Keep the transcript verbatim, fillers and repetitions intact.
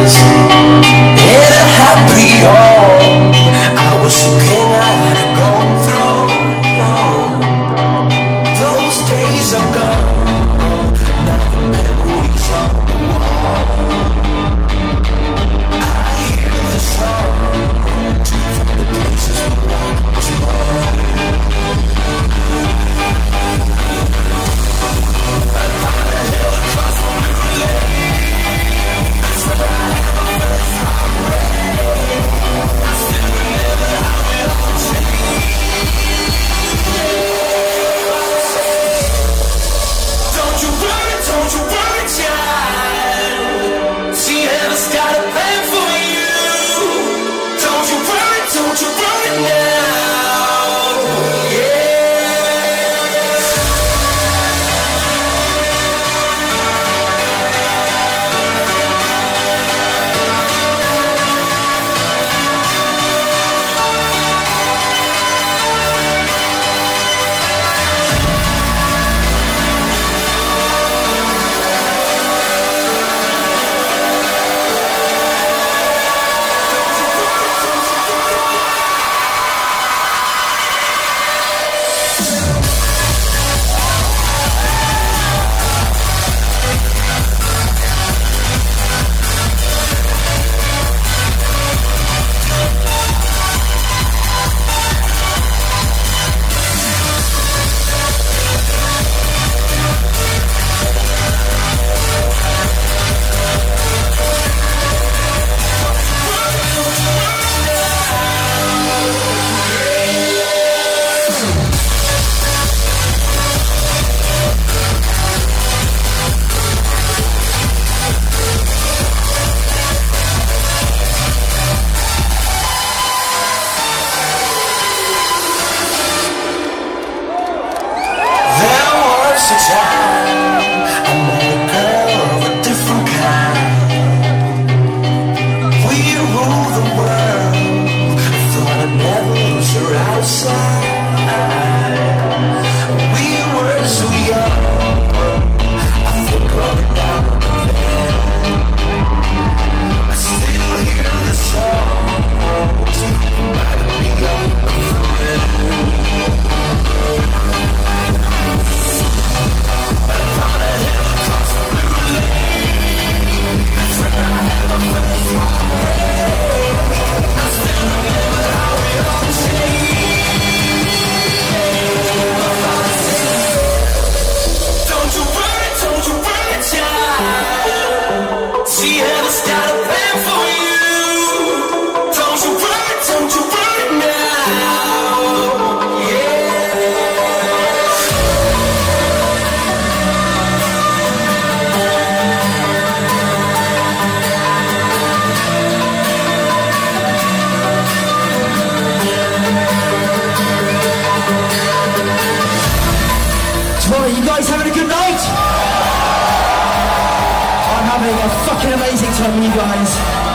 was in a happy home. I was thinking I had it going through. Those days are gone, now the memories on the wall. I hear the songs from the places where I was born. A time I met a girl of a different kind. We rule the world. I thought I'd never lose her outside. We were so young. I think of it now and then. I still hear the songs reminding me of a friend. You guys having a good night? I'm having a fucking amazing time with you guys.